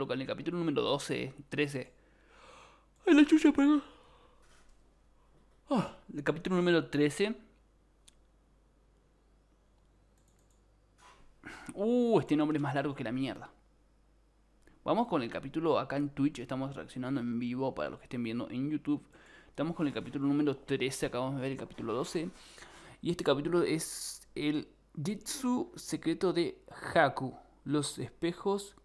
loca, en el capítulo número 12, 13. ¡Ay, la chucha, perdón! El capítulo número 13. Este nombre es más largo que la mierda. Vamos con el capítulo acá en Twitch. Estamos reaccionando en vivo para los que estén viendo en YouTube. Estamos con el capítulo número 13. Acabamos de ver el capítulo 12. Y este capítulo es el Jitsu secreto de Haku. Los espejos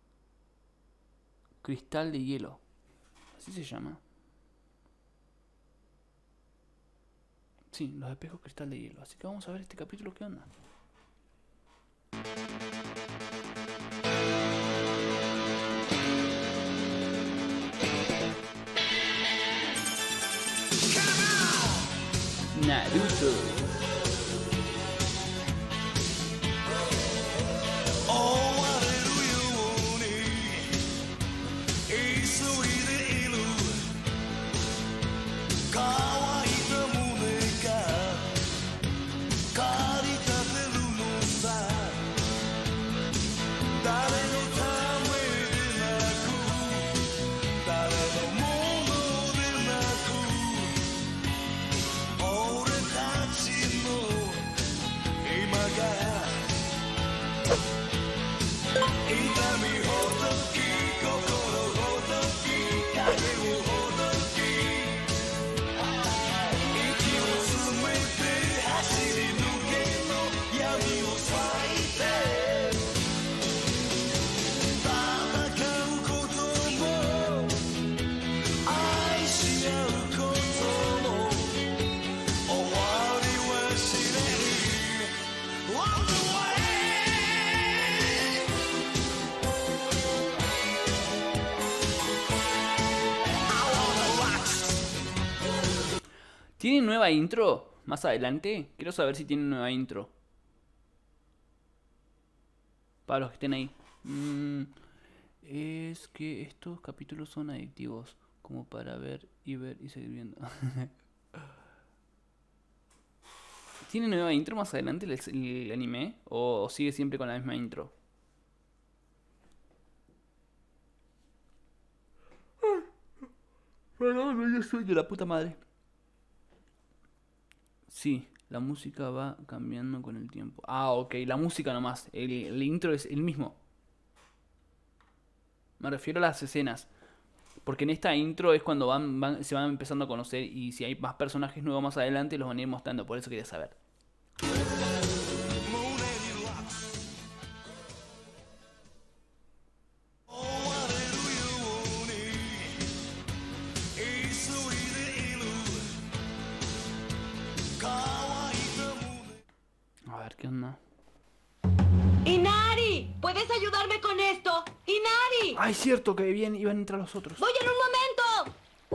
cristal de hielo. Así se llama. Sí, los espejos cristal de hielo. Así que vamos a ver este capítulo, ¿qué onda? Naruto. ¿Tiene nueva intro? Más adelante. Quiero saber si tiene nueva intro. Para los que estén ahí. Es que estos capítulos son adictivos. Como para ver y seguir viendo. ¿Tiene nueva intro más adelante el anime? ¿O sigue siempre con la misma intro? Perdón, yo soy de la puta madre. Sí, la música va cambiando con el tiempo. Ok, la música nomás. El intro es el mismo. Me refiero a las escenas. Porque en esta intro es cuando se van empezando a conocer. Y si hay más personajes nuevos más adelante, los van a ir mostrando. Por eso quería saber. A ver, ¿qué onda? ¡Inari! ¿Puedes ayudarme con esto? ¡Inari! Es cierto que bien iban a entrar los otros. ¡Voy en un momento!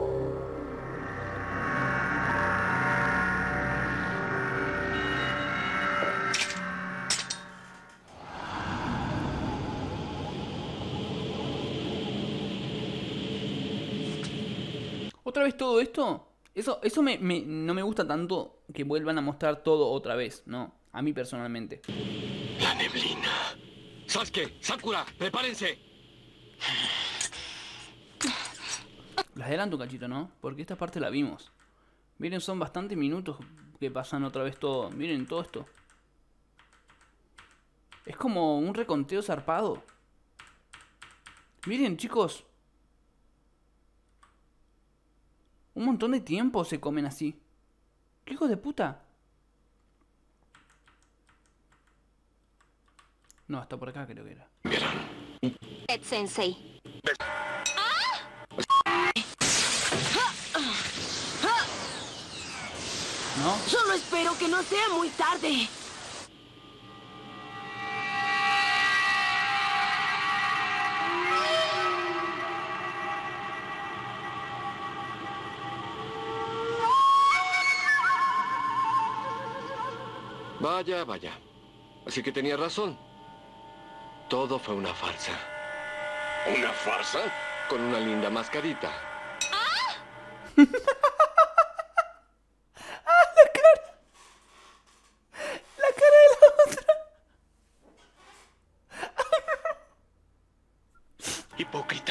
¿Otra vez todo esto? Eso no me gusta tanto que vuelvan a mostrar todo otra vez, ¿no? A mí personalmente. La neblina. Sasuke, Sakura, prepárense. Les adelanto un cachito, ¿no? Porque esta parte la vimos. Miren, son bastantes minutos que pasan otra vez todo. Miren todo esto. Es como un reconteo zarpado. Miren, chicos. Un montón de tiempo se comen así. ¿Qué hijos de puta? No, está por acá creo que era. Sensei. ¿No? Solo espero que no sea muy tarde. Vaya, vaya. Así que tenía razón. Todo fue una farsa. ¿Una farsa? Con una linda mascarita. La cara de la otra. Hipócrita.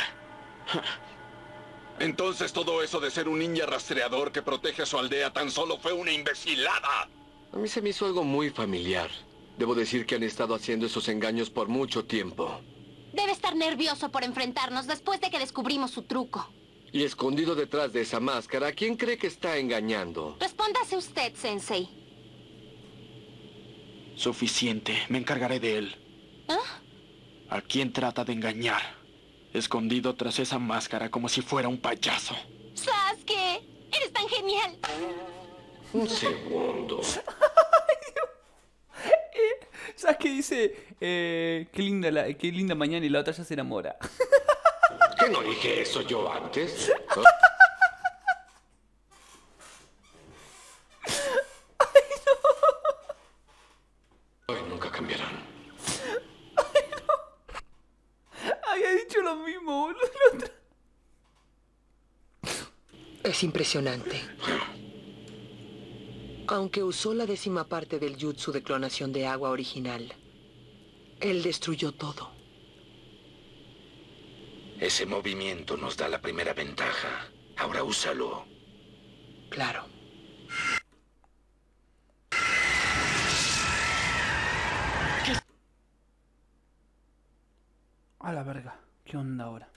Entonces todo eso de ser un ninja rastreador que protege a su aldea tan solo fue una imbecilada. A mí se me hizo algo muy familiar. Debo decir que han estado haciendo esos engaños por mucho tiempo. Debe estar nervioso por enfrentarnos después de que descubrimos su truco. Y escondido detrás de esa máscara, ¿quién cree que está engañando? Respóndase usted, Sensei. Suficiente. Me encargaré de él. ¿Ah? ¿A quién trata de engañar? Escondido tras esa máscara como si fuera un payaso. ¡Sasuke! ¡Eres tan genial! Un segundo. ¿Sabes qué dice? Qué linda mañana y la otra ya se enamora. ¿Qué no dije eso yo antes? ¿Ah? Ay, nunca cambiarán. Había dicho lo mismo, boludo. la otra. Es impresionante. Aunque usó la 10ª parte del jutsu de clonación de agua original, él destruyó todo. Ese movimiento nos da la primera ventaja. Ahora úsalo. Claro. A la verga. ¿Qué onda ahora?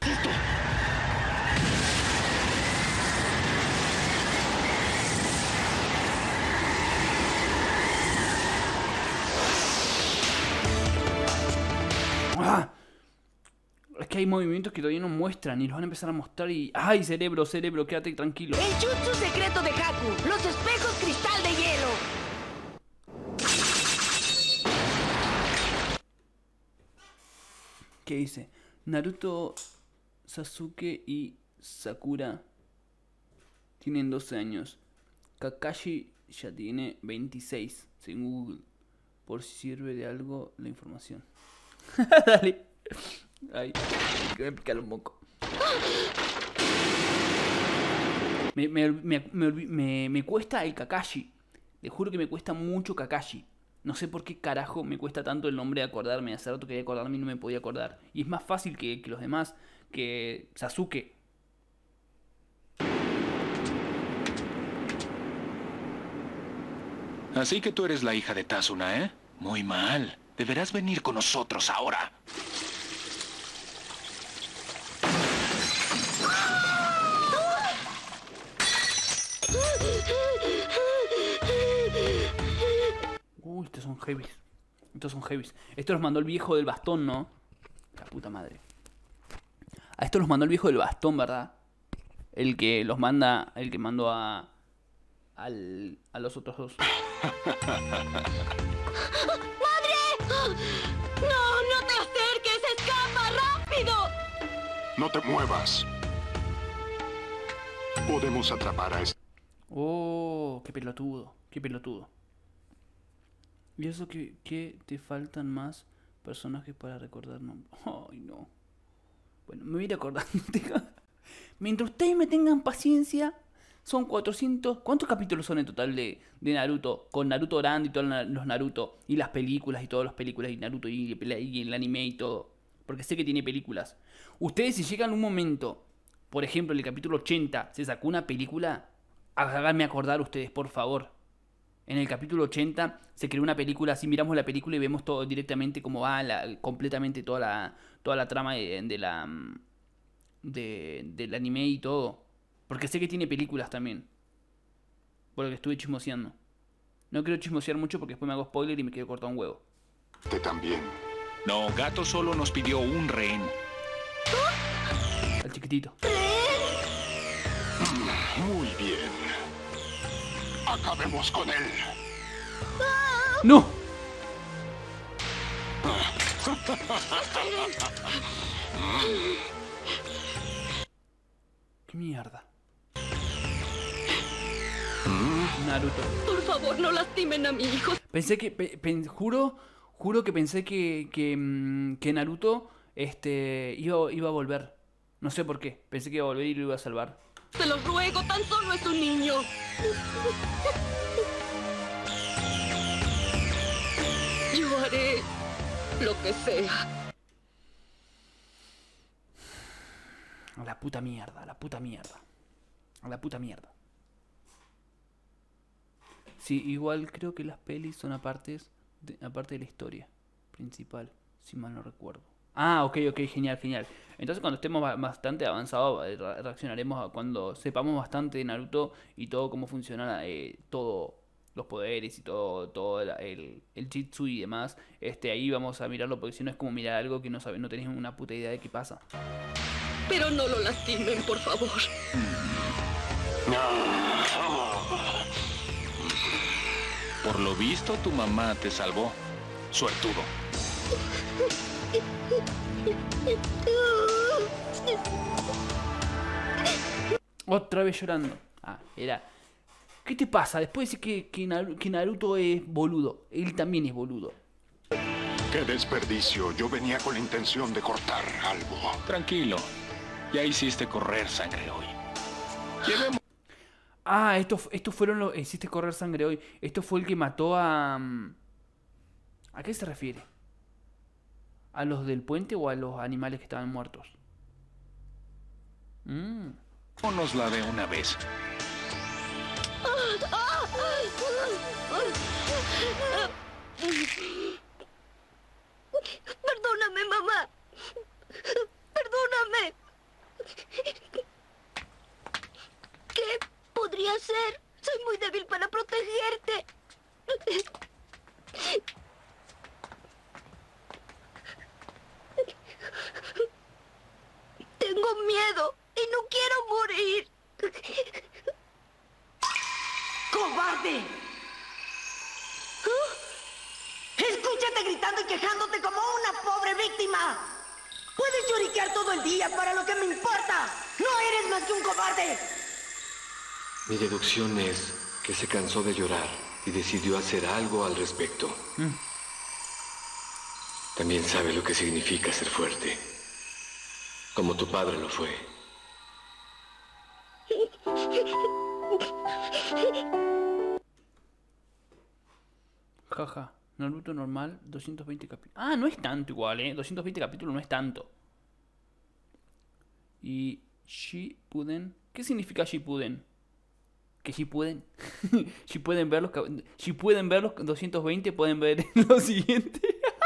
¡Ah! Es que hay movimientos que todavía no muestran y los van a empezar a mostrar y... ¡Ay, cerebro, cerebro! Quédate tranquilo. El jutsu secreto de Haku. Los espejos cristal de hielo. ¿Qué dice? Naruto, Sasuke y Sakura tienen 12 años. Kakashi ya tiene 26, según Google. Por si sirve de algo la información. Dale. Ay, que me pica un moco. Me cuesta el Kakashi. Le juro que me cuesta mucho Kakashi. No sé por qué carajo me cuesta tanto el nombre de acordarme. Hace rato quería acordarme y no me podía acordar. Y es más fácil que los demás. Que Sasuke. Así que tú eres la hija de Tazuna, ¿eh? Muy mal. Deberás venir con nosotros ahora. Estos son heavies. Estos son heavies. Esto los mandó el viejo del bastón, ¿no? La puta madre. A esto los mandó el viejo del bastón, ¿verdad? El que los manda... El que mandó a los otros dos. ¡Madre! ¡No, no te acerques! ¡Escapa! ¡Rápido! No te muevas. Podemos atrapar a este. Oh, qué pelotudo. Qué pelotudo. Y eso que te faltan más personajes para recordar nombres. Ay, no. Bueno, me voy a ir acordando. Mientras ustedes me tengan paciencia, son 400... ¿Cuántos capítulos son en total de Naruto? Con Naruto grande y todos los Naruto. Y las películas y todas las películas. Y Naruto y el anime y todo. Porque sé que tiene películas. Ustedes si llegan un momento, por ejemplo, en el capítulo 80, se sacó una película, háganme acordar ustedes, por favor. En el capítulo 80 se creó una película, así miramos la película y vemos todo directamente cómo va completamente toda la trama del anime y todo. Porque sé que tiene películas también. Por lo que estuve chismoseando. No quiero chismosear mucho porque después me hago spoiler y me quedo cortado un huevo. También. No, Gato solo nos pidió un rehén. Al chiquitito. Muy bien. Acabemos con él. ¡No! ¿Qué mierda? Naruto. Por favor, no lastimen a mi hijo. Pensé que... Juro que pensé que Naruto iba a volver. No sé por qué. Pensé que iba a volver y lo iba a salvar. Se los ruego, tan solo es un niño. Yo haré lo que sea. A la puta mierda, a la puta mierda. A la puta mierda. Sí, igual creo que las pelis son aparte de la historia principal, si mal no recuerdo. Ah, ok, genial. Entonces cuando estemos bastante avanzados, reaccionaremos cuando sepamos bastante de Naruto y todo cómo funciona todo los poderes y todo el Jitsu y demás. Ahí vamos a mirarlo porque si no es como mirar algo que no tenés una puta idea de qué pasa. Pero no lo lastimen, por favor. Por lo visto, tu mamá te salvó. Suertudo. Otra vez llorando. Era... ¿Qué te pasa? Después dice que Naruto es boludo. Él también es boludo. ¡Qué desperdicio! Yo venía con la intención de cortar algo. Tranquilo. Ya hiciste correr sangre hoy. Llevemos... Estos fueron los... Hiciste correr sangre hoy. Esto fue el que mató a... ¿A qué se refiere? ¿A los del puente o a los animales que estaban muertos? Pónosla de una vez. Perdóname, mamá. Perdóname. ¿Qué podría hacer? Soy muy débil para protegerte. Tengo miedo y no quiero morir. ¡Cobarde! Escúchate gritando y quejándote como una pobre víctima. Puedes lloriquear todo el día, para lo que me importa. No eres más que un cobarde. Mi deducción es que se cansó de llorar y decidió hacer algo al respecto. También sabe lo que significa ser fuerte, como tu padre lo fue. Jaja, Naruto normal, 220 capítulos. No es tanto igual, 220 capítulos no es tanto. Y Shippuden, ¿qué significa Shippuden? Que si pueden si pueden ver los 220 pueden ver lo siguiente.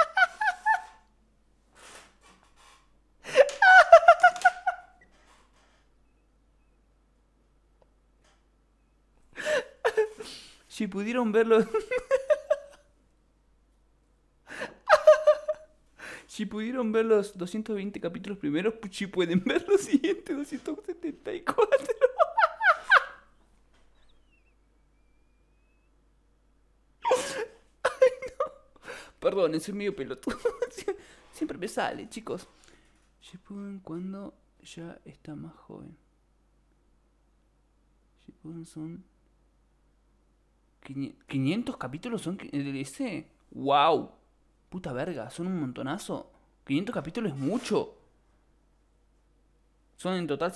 Si pudieron verlo. Si pudieron ver los 220 capítulos primeros, pues sí pueden ver los siguientes 274. Ay, no. Perdón, soy medio pelotudo. Siempre me sale, chicos. Shippuden cuando ya está más joven. Shippuden son 500 capítulos son de ese. ¡Wow! Puta verga, son un montonazo. 500 capítulos es mucho. Son en total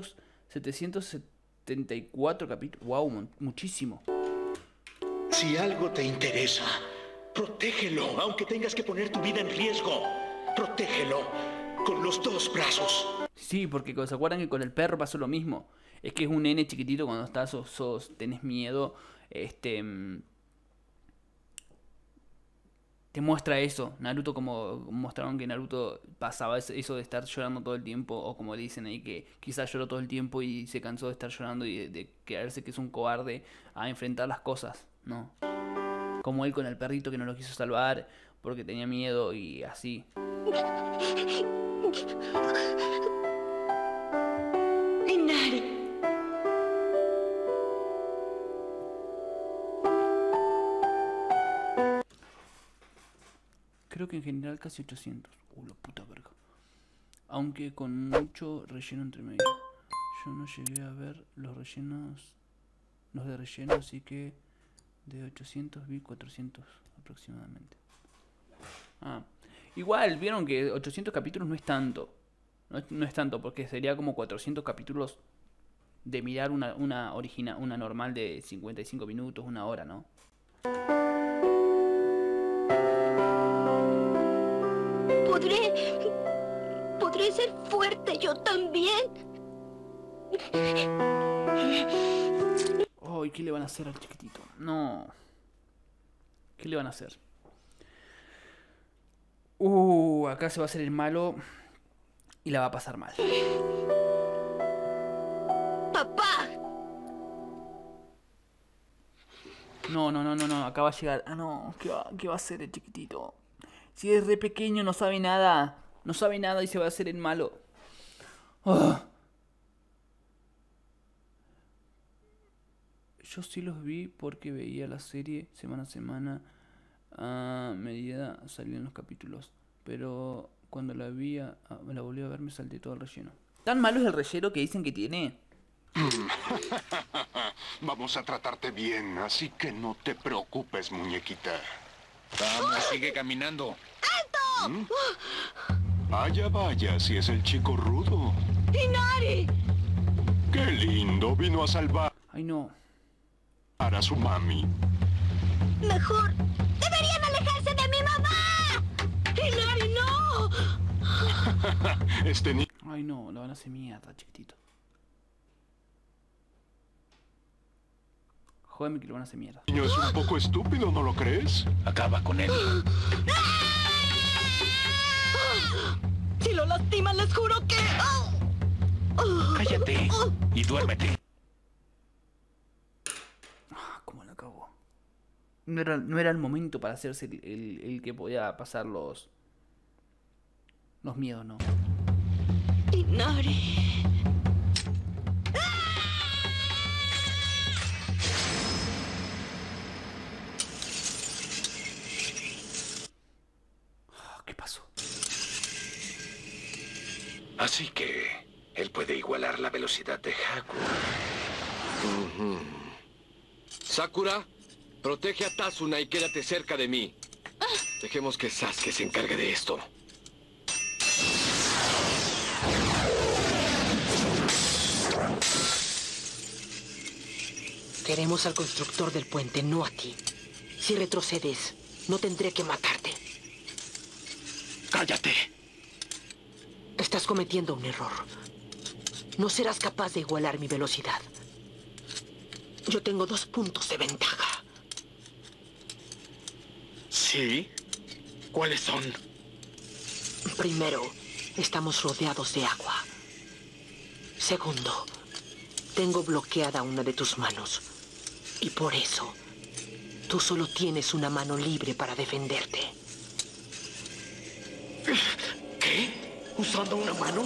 774 capítulos. ¡Wow! Muchísimo. Si algo te interesa, protégelo, aunque tengas que poner tu vida en riesgo. Protégelo con los dos brazos. Sí, porque se acuerdan que con el perro pasó lo mismo. Es que es un nene chiquitito cuando estás tenés miedo. Te muestra eso. Naruto, como mostraron que Naruto pasaba eso de estar llorando todo el tiempo, o como dicen ahí que quizás lloró todo el tiempo y se cansó de estar llorando y de creerse que es un cobarde a enfrentar las cosas, ¿no? Como él con el perrito que no lo quiso salvar porque tenía miedo y así. Inari. Creo que en general casi 800. La puta verga. Aunque con mucho relleno entre medio. Yo no llegué a ver los de relleno, así que de 800 vi 400 aproximadamente. Igual, vieron que 800 capítulos no es tanto. No es tanto, porque sería como 400 capítulos de mirar una normal de 55 minutos, una hora, ¿no? ¿Podré podré ser fuerte yo también. Ay, ¿qué le van a hacer al chiquitito? No. ¿Qué le van a hacer? Acá se va a hacer el malo y la va a pasar mal. ¡Papá! No, acá va a llegar. Ah, no, ¿qué va a hacer el chiquitito? Si es re pequeño, no sabe nada. No sabe nada y se va a hacer el malo. Yo sí los vi porque veía la serie semana a semana. A medida salían los capítulos. Pero cuando la volví a ver, me salté todo el relleno. ¿Tan malo es el relleno que dicen que tiene? Vamos a tratarte bien, así que no te preocupes, muñequita. Vamos, sigue caminando. ¡Alto! Vaya, vaya, si es el chico rudo. ¡Inari! ¡Qué lindo! Vino a salvar Ay, no. a su mami. Mejor deberían alejarse de mi mamá. ¡Inari, no! Este niño Ay, no, la van a hacer mierda, chiquitito. Jódeme que lo van a hacer mierda. es un poco estúpido, ¿no lo crees? Acaba con él. Si lo lastiman, les juro que... Cállate y duérmete. ¿Cómo lo acabó? No era el momento para hacerse el que podía pasar los miedos, ¿no? Inari. ¿Qué pasó? Así que él puede igualar la velocidad de Haku. Sakura, protege a Tazuna y quédate cerca de mí. Dejemos que Sasuke se encargue de esto. Queremos al constructor del puente, no a ti. Si retrocedes, no tendré que matarte. ¡Cállate! Estás cometiendo un error. No serás capaz de igualar mi velocidad. Yo tengo 2 puntos de ventaja. ¿Sí? ¿Cuáles son? Primero, estamos rodeados de agua. Segundo, tengo bloqueada una de tus manos. Y por eso, tú solo tienes una mano libre para defenderte. ¿Qué? ¿Usando una mano?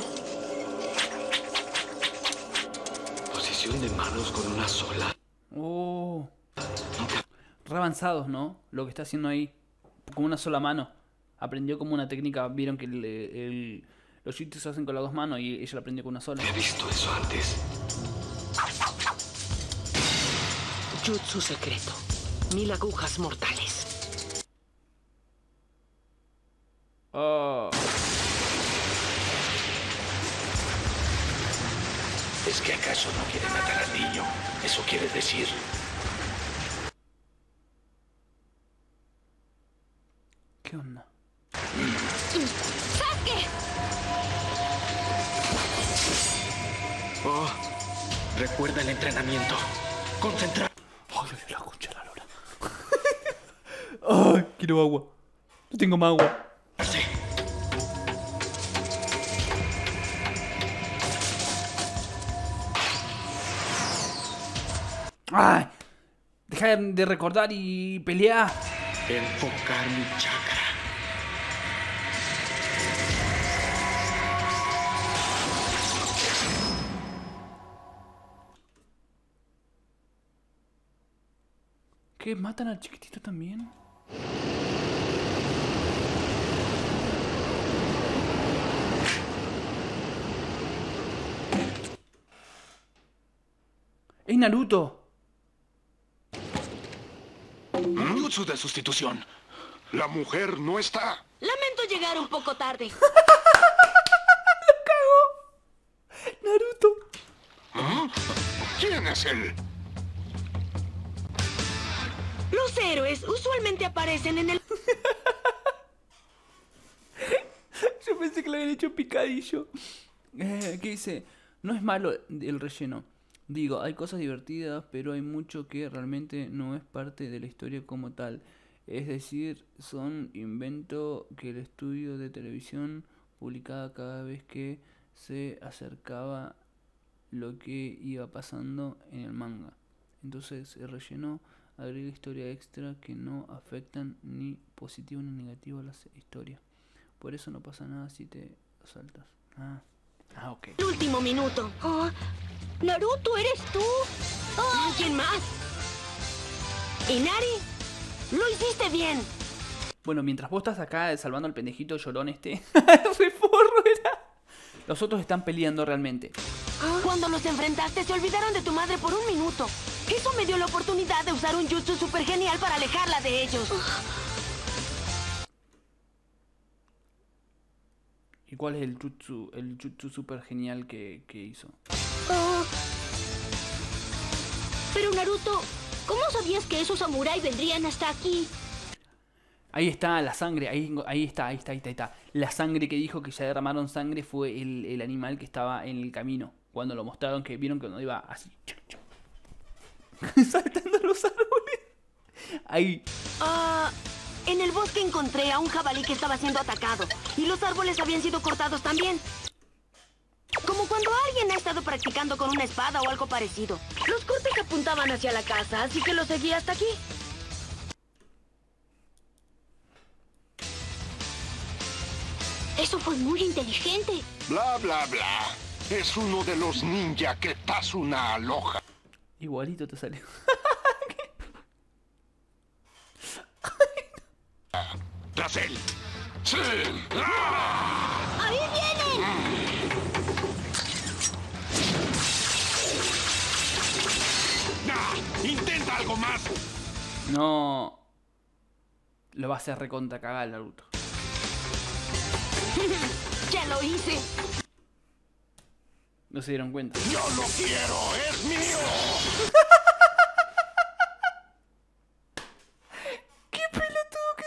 Posición de manos con una sola. Re avanzados, ¿no? Lo que está haciendo ahí. Con una sola mano. Aprendió como una técnica. Vieron que los jutsu se hacen con las 2 manos y ella lo aprendió con una sola. He visto eso antes. Jutsu secreto. 1000 agujas mortales. ¿Es que acaso no quiere matar al niño? ¿Eso quiere decir? ¿Qué onda? ¡Sasuke! Oh, recuerda el entrenamiento. Concentra. Ay, la concha de la lora. Ay, quiero agua. No tengo más agua. Sí. Ay, deja de recordar y pelear. Enfocar mi chakra. ¿Qué? ¿Matan al chiquitito también? ¡Es Naruto! Jutsu de sustitución. La mujer no está. Lamento llegar un poco tarde. ¡Naruto! ¿Ah? ¿Quién es él? Los héroes usualmente aparecen en el... Yo pensé que lo habían hecho picadillo. ¿Qué dice? No es malo el relleno. Digo, hay cosas divertidas, pero hay mucho que realmente no es parte de la historia como tal. Es decir, son inventos que el estudio de televisión publicaba cada vez que se acercaba lo que iba pasando en el manga. Entonces el relleno agrega historia extra que no afectan ni positivo ni negativo a la historia. Por eso no pasa nada si te saltas. Ok. El último minuto. Oh, Naruto, ¿eres tú? Oh. ¿Quién más? ¿Inari? ¡Lo hiciste bien! Bueno, mientras vos estás acá salvando al pendejito llorón Reforro era. Los otros están peleando realmente. Cuando los enfrentaste se olvidaron de tu madre por un minuto. Eso me dio la oportunidad de usar un jutsu super genial para alejarla de ellos. ¿Y cuál es el jutsu super genial que hizo? Pero Naruto, ¿cómo sabías que esos samuráis vendrían hasta aquí? Ahí está la sangre, ahí está. La sangre que dijo que ya derramaron sangre fue el animal que estaba en el camino. Cuando lo mostraron, que vieron que no iba así. Saltando los árboles. Ahí. En el bosque encontré a un jabalí que estaba siendo atacado. Y los árboles habían sido cortados también. Como cuando alguien ha estado practicando con una espada o algo parecido. Los cortes apuntaban hacia la casa, así que lo seguí hasta aquí. Eso fue muy inteligente. Bla, bla, bla. Es uno de los ninja que Tazuna aloja. Igualito te salió. Tras él. ¡Sí! ¡Ahí vienen! ¡Intenta algo más! No. Lo va a hacer recontra cagar Naruto. ¡Ya lo hice! No se dieron cuenta. ¡Yo lo quiero! ¡Es mío! ¡Qué pelotudo que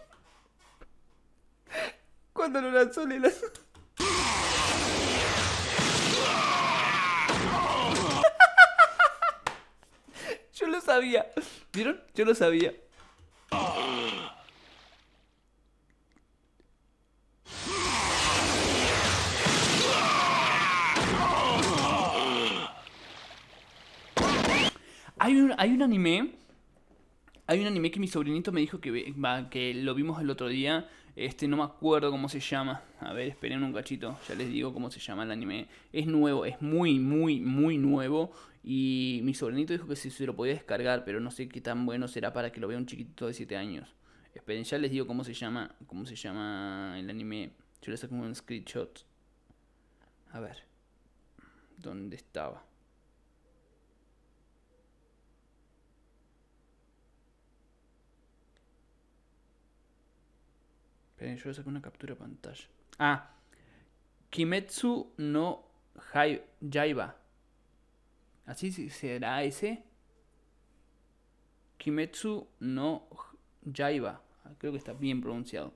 son! Cuando lo lanzó, le lanzó. Yo lo sabía. ¿Vieron? Yo lo sabía. Hay un anime. Hay un anime que mi sobrinito me dijo que lo vimos el otro día. No me acuerdo cómo se llama. A ver, esperen un cachito. Ya les digo cómo se llama el anime. Es nuevo, es muy nuevo. Y mi sobrinito dijo que se lo podía descargar, pero no sé qué tan bueno será para que lo vea un chiquitito de 7 años. Esperen, ya les digo cómo se llama el anime. Yo le saco un screenshot. A ver. ¿Dónde estaba? Esperen, yo le saco una captura de pantalla. Kimetsu no Yaiba. ¿Así será ese? Kimetsu no Yaiba. Creo que está bien pronunciado.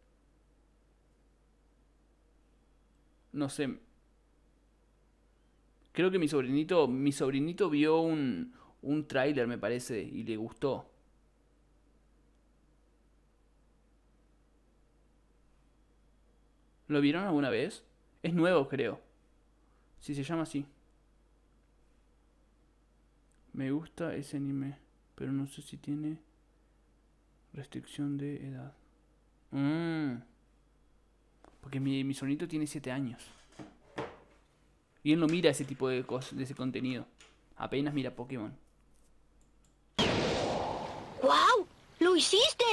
No sé. Creo que mi sobrinito vio un tráiler, me parece, y le gustó. ¿Lo vieron alguna vez? Es nuevo, creo. Sí, se llama así. Me gusta ese anime, pero no sé si tiene restricción de edad. Porque mi sobrinito tiene 7 años. Y él no mira ese tipo de cosas, de ese contenido. Apenas mira Pokémon. ¡Wow! ¡Lo hiciste!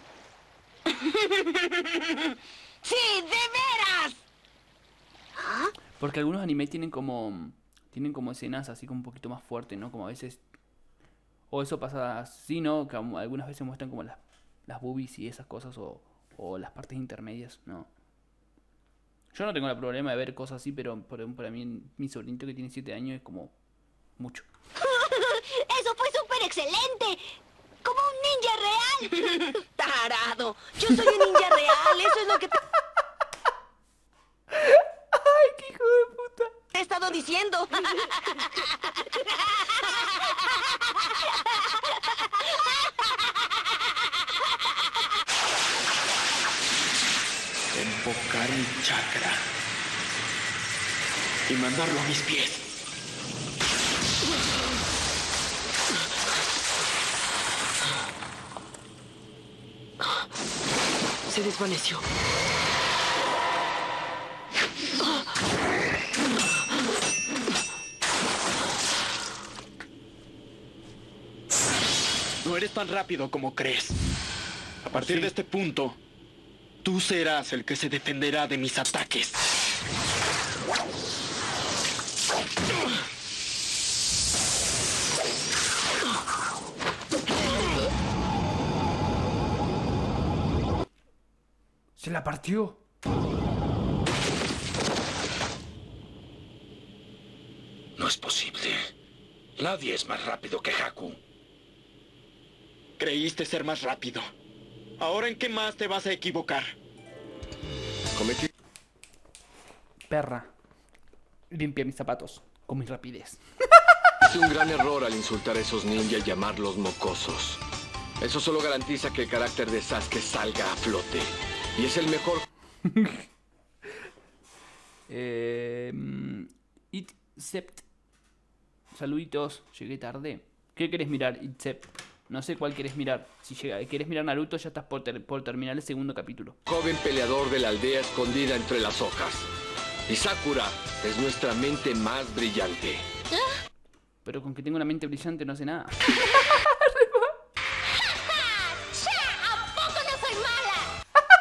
¡Sí, de veras! Porque algunos animes tienen como escenas así como un poquito más fuertes, ¿no? Como a veces... O eso pasa así, ¿no? Que algunas veces muestran como las boobies y esas cosas o las partes intermedias, ¿no? Yo no tengo el problema de ver cosas así, pero para mí mi sobrinito que tiene 7 años es como mucho. ¡Eso fue súper excelente! ¡Como un ninja real! ¡Tarado! ¡Yo soy un ninja real! ¡Eso es lo que te... diciendo. Invocar mi chakra y mandarlo a mis pies. Se desvaneció. No eres tan rápido como crees. A partir de este punto, tú serás el que se defenderá de mis ataques. Se la partió. No es posible. Nadie es más rápido que Haku. Creíste ser más rápido. ¿Ahora en qué más te vas a equivocar? Cometí Perra. Limpia mis zapatos con mi rapidez. un gran error al insultar a esos ninjas y llamarlos mocosos. Eso solo garantiza que el carácter de Sasuke salga a flote. Y es el mejor... Itzept. Saluditos, llegué tarde. ¿Qué querés mirar, Itzept? No sé cuál querés mirar. Si querés mirar Naruto, ya estás por terminar el segundo capítulo. Joven peleador de la aldea escondida entre las hojas. Y Sakura es nuestra mente más brillante. Pero con que tengo una mente brillante no hace nada. ¿A poco no soy mala?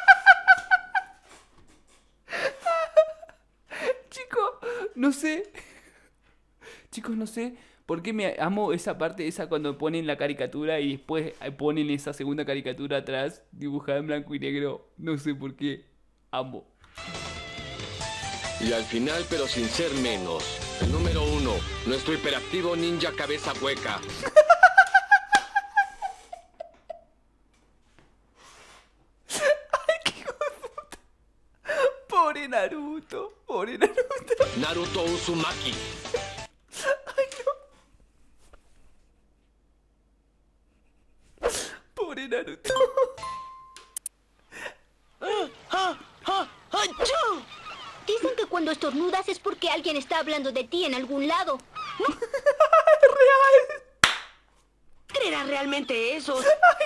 No sé. Chicos, no sé por qué me amo esa parte, esa cuando ponen la caricatura y después ponen esa segunda caricatura atrás, dibujada en blanco y negro. No sé por qué. Amo. Y al final, pero sin ser menos, el número 1, nuestro hiperactivo ninja cabeza hueca. Ay, qué hijo de puta. Pobre Naruto. Pobre Naruto. Naruto Uzumaki. Ay, no. Pobre Naruto. Dicen que cuando estornudas es porque alguien está hablando de ti en algún lado. Real. ¿Creerás realmente eso?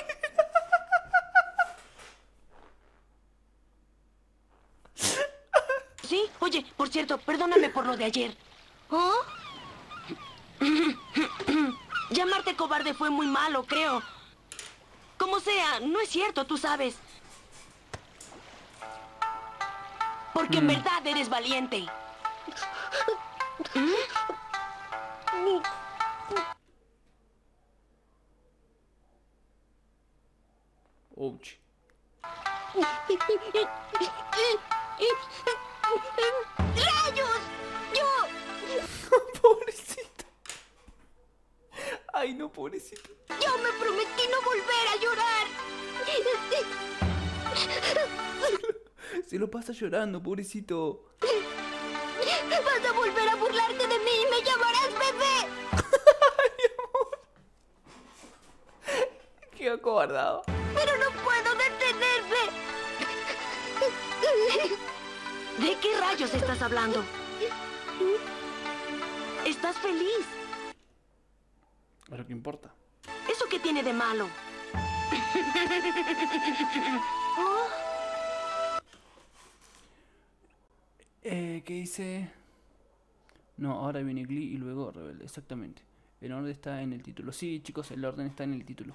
¿Sí? Oye, por cierto, perdóname por lo de ayer. ¿Oh? Llamarte cobarde fue muy malo, creo. Como sea, no es cierto, tú sabes. Porque en verdad eres valiente. Ouch. ¡Rayos! ¡Yo! Pobrecito. Ay, no, pobrecito. ¡Yo me prometí no volver a llorar! Se lo pasa llorando, pobrecito. ¡Vas a volver a burlarte de mí y me llamarás bebé! Ay, amor. Qué acobardado. ¡Pero no puedo detenerme! ¿De qué rayos estás hablando? ¿Estás feliz? Es lo que importa. ¿Eso qué tiene de malo? ¿Qué dice? No, ahora viene Glee y luego Rebelde, exactamente. El orden está en el título. Sí, chicos, el orden está en el título.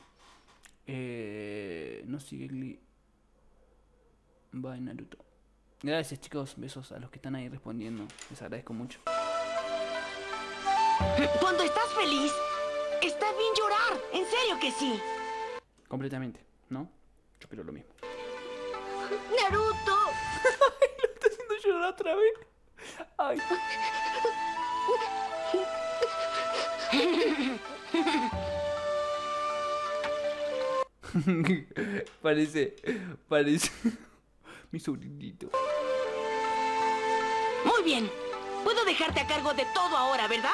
No sigue Glee. Va en Naruto. Gracias, chicos. Besos a los que están ahí respondiendo. Les agradezco mucho. Cuando estás feliz, está bien llorar. En serio que sí. Completamente, ¿no? Yo quiero lo mismo. ¡Naruto! Ay, lo está haciendo llorar otra vez. Ay. Parece mi sobrinito. Muy bien. Puedo dejarte a cargo de todo ahora, ¿verdad?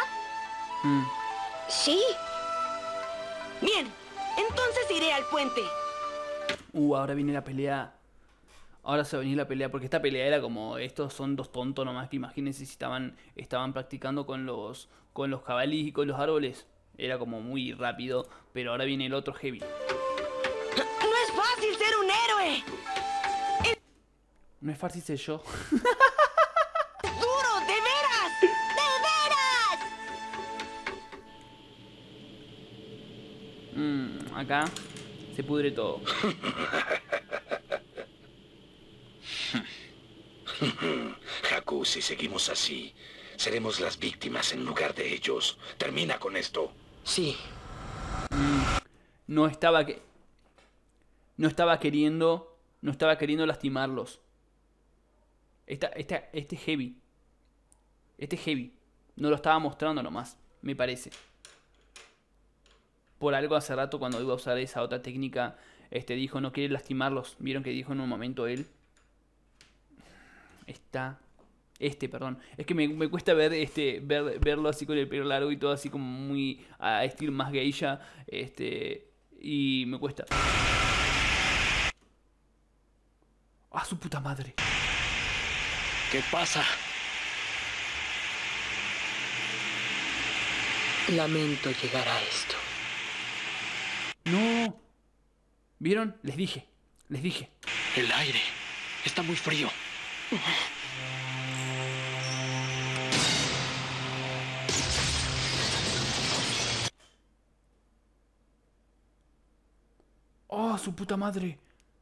Sí. Bien, entonces iré al puente. Ahora viene la pelea. Ahora se va a venir la pelea, porque esta pelea era como, estos son dos tontos nomás, que imagínense si estaban practicando con los jabalíes y con los árboles. Era como muy rápido, pero ahora viene el otro heavy. No es fácil ser un héroe. No es fácil ser yo. ¡Es duro, de veras! ¡De veras! Acá se pudre todo. Haku, si seguimos así, seremos las víctimas en lugar de ellos. Termina con esto. Sí. No estaba queriendo lastimarlos. Este heavy no lo estaba mostrando nomás, me parece. Por algo hace rato, cuando iba a usar esa otra técnica, dijo no quiere lastimarlos. Vieron que dijo en un momento él. Perdón. Es que me cuesta verlo así con el pelo largo y todo así como muy a estilo más geisha. Y me cuesta. ¡Ah, su puta madre! ¿Qué pasa? Lamento llegar a esto. ¡No! ¿Vieron? Les dije. El aire está muy frío. ¡Oh, su puta madre!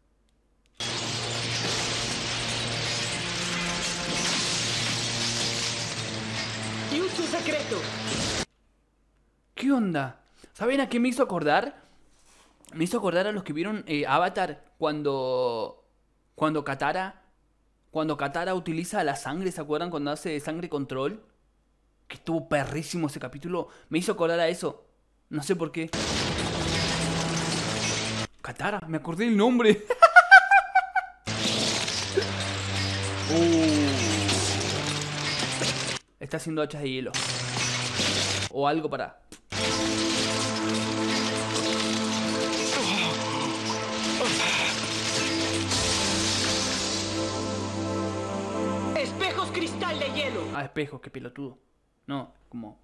¡Jutsu secreto! ¿Qué onda? ¿Saben a qué me hizo acordar? Me hizo acordar a los que vieron Avatar cuando Katara utiliza la sangre, ¿se acuerdan? Cuando hace sangre control. Que estuvo perrísimo ese capítulo. Me hizo acordar a eso. No sé por qué. Katara, me acordé el nombre. Está haciendo hachas de hielo. O algo para... ¡Espejos cristal de hielo! Ah, espejos, qué pelotudo. No, como...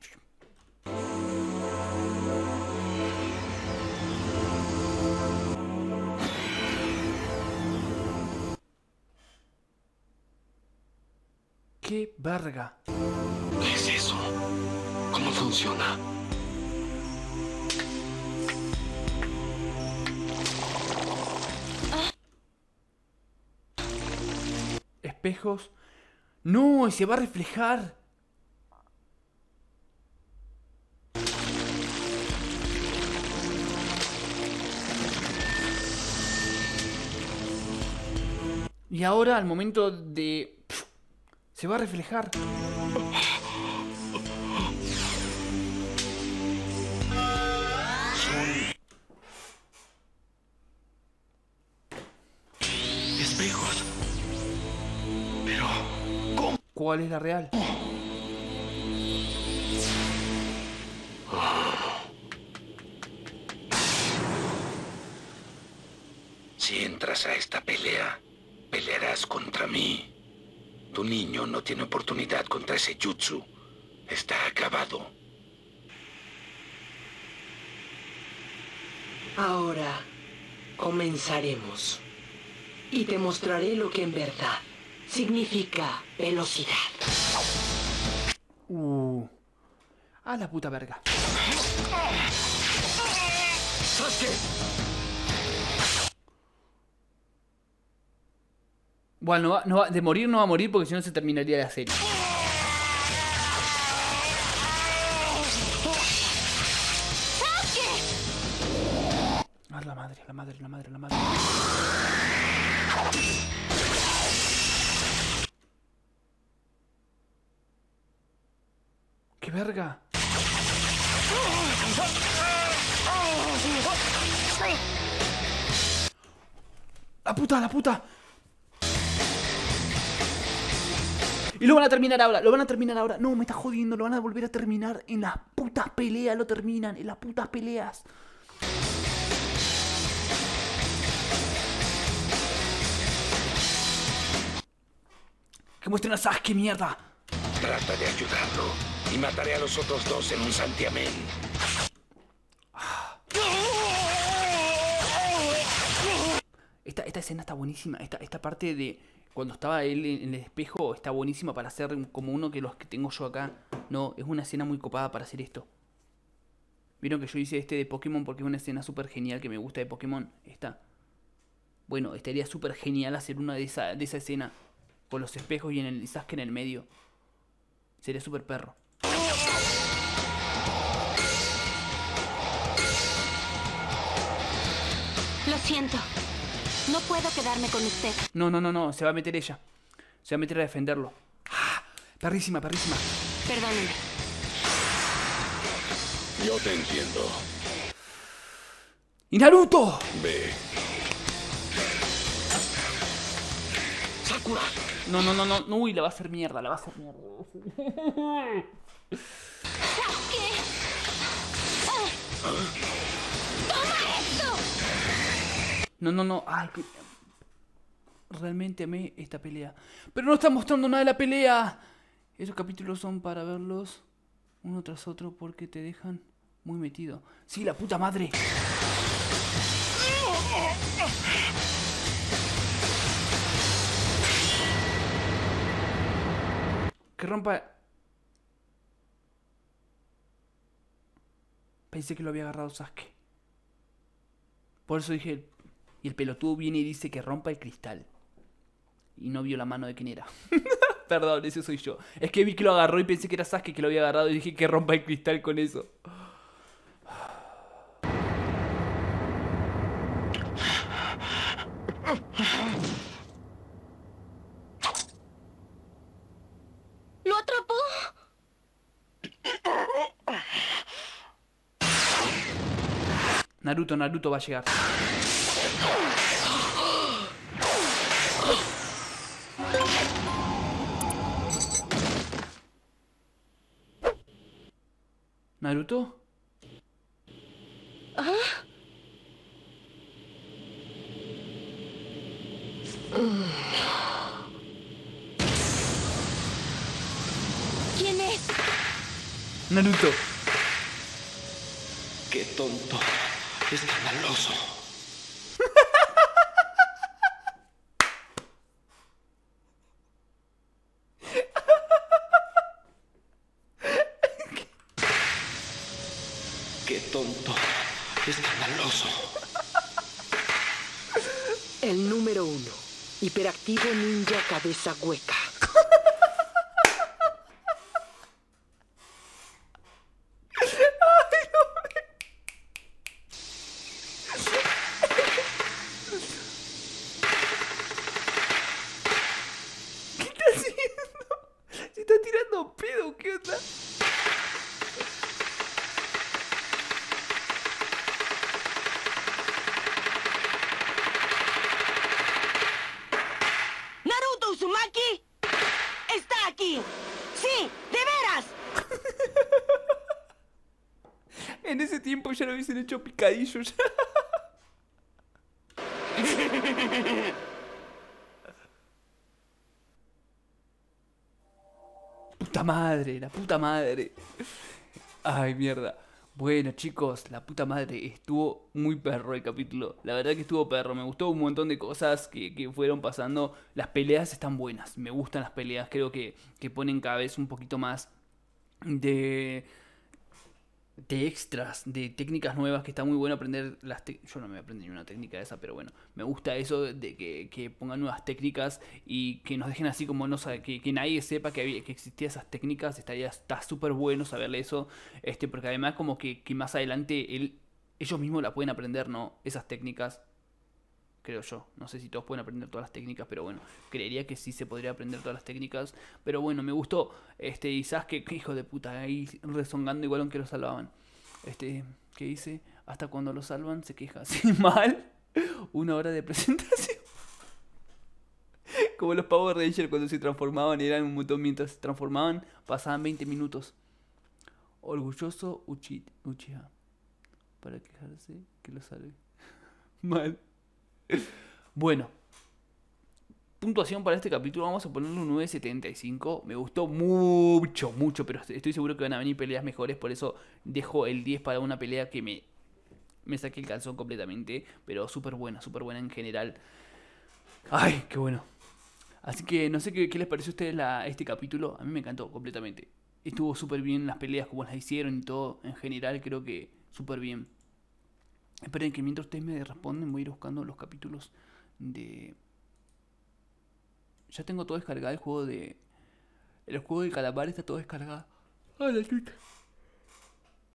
¡Qué verga! ¿Qué es eso? ¿Cómo funciona? Espejos. ¡No! Y se va a reflejar. Y ahora al momento de... se va a reflejar. Espejos. Pero... ¿cómo? ¿Cuál es la real? Si entras a esta pelea, pelearás contra mí. Tu niño no tiene oportunidad contra ese jutsu. Está acabado. Ahora comenzaremos. Y te mostraré lo que en verdad significa velocidad. A la puta verga. Sasuke. Bueno, de morir no va a morir porque si no se terminaría la serie. Ah, la madre. ¡Qué verga! ¡La puta! Y lo van a terminar ahora, lo van a terminar ahora. No, me está jodiendo, lo van a volver a terminar. En las putas peleas lo terminan, en las putas peleas. Que muestren a Sasuke, mierda. Trata de ayudarlo y mataré a los otros dos en un santiamén. Esta escena está buenísima. Esta parte de cuando estaba él en el espejo está buenísima para hacer como uno que los que tengo yo acá. No, es una escena muy copada para hacer esto. Vieron que yo hice este de Pokémon porque es una escena súper genial que me gusta de Pokémon. Esta. Bueno, estaría súper genial hacer una de esa escena. Con los espejos y el Sasuke en el medio. Sería súper perro. Lo siento. No puedo quedarme con usted. No. Se va a meter ella. Se va a meter a defenderlo. ¡Ah! Perrísima, perrísima. Perdóneme. Yo te entiendo. ¡Y Naruto! Ve. ¡Sakura! No. Uy, la va a hacer mierda, ¿Qué? ¡Toma esto! No. Ay, realmente amé esta pelea. Pero no está mostrando nada de la pelea. Esos capítulos son para verlos uno tras otro porque te dejan muy metido. Sí, la puta madre. Que rompa. Pensé que lo había agarrado Sasuke. Por eso dije. Y el pelotudo viene y dice que rompa el cristal. Y no vio la mano de quién era. Perdón, ese soy yo. Es que vi que lo agarró y pensé que era Sasuke que lo había agarrado. Y dije que rompa el cristal con eso. ¿Lo atrapó? Naruto va a llegar. ¿Naruto? ¿Quién es? Naruto. Qué tonto. Escandaloso. Qué tonto. Escandaloso. El número 1. Hiperactivo ninja cabeza hueca. ¿Qué está haciendo? Se está tirando pedo, ¿qué onda? ¡Naruto Uzumaki! ¡Está aquí! ¡Sí! ¡De veras! En ese tiempo ya lo hubiesen hecho picadillo ya. Puta madre, la puta madre. Ay, mierda. Bueno, chicos, la puta madre. Estuvo muy perro el capítulo. La verdad que estuvo perro. Me gustó un montón de cosas que fueron pasando. Las peleas están buenas. Me gustan las peleas. Creo que ponen cada vez un poquito más de extras, de técnicas nuevas, que está muy bueno aprender yo no me aprendí ni una técnica de esa, pero bueno, me gusta eso de que pongan nuevas técnicas y que nos dejen así como no sabe, que nadie sepa que existían esas técnicas. Está súper bueno saberle eso, porque además como que más adelante ellos mismos la pueden aprender, ¿no? Esas técnicas, creo yo. No sé si todos pueden aprender todas las técnicas, pero bueno, creería que sí se podría aprender todas las técnicas. Pero bueno, me gustó. Y Sasuke, que hijo de puta, ahí rezongando igual aunque lo salvaban. ¿Qué dice? Hasta cuando lo salvan se queja así mal. 1 hora de presentación. Como los Power Rangers cuando se transformaban, eran un montón. Mientras se transformaban, pasaban 20 minutos. Orgulloso Uchiha. Para quejarse, que lo salve. Mal. Bueno. Puntuación para este capítulo, vamos a ponerle un 9.75. Me gustó mucho, mucho, pero estoy seguro que van a venir peleas mejores. Por eso dejo el 10 para una pelea que me saqué el calzón completamente. Pero súper buena en general. Ay, qué bueno. Así que no sé qué les pareció a ustedes este capítulo. A mí me encantó completamente. Estuvo súper bien las peleas, como las hicieron y todo. En general creo que súper bien. Esperen que mientras ustedes me responden voy a ir buscando los capítulos de... Ya tengo todo descargado el juego de... El juego del calamar está todo descargado. ¡Ay, la chucha!